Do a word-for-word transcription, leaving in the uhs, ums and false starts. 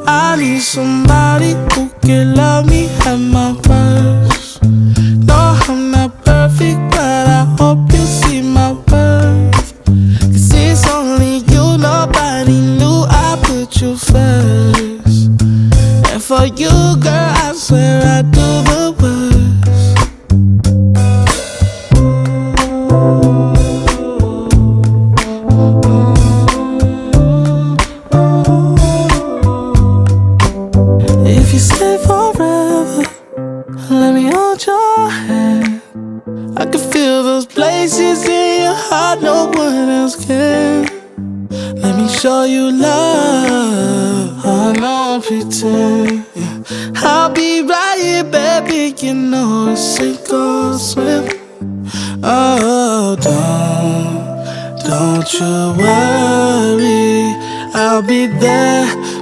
I need somebody who can love me at my worst. No, I'm not perfect, but I hope you see my worth. Cause it's only you, nobody knew I put you first. And for you, girl, I swear I do the worst. If you stay forever, let me hold your hand. I can feel those places in your heart no one else can. Let me show you love, I don't pretend, yeah. I'll be right here, baby, you know it's sink or swim. Oh, don't, don't you worry, I'll be there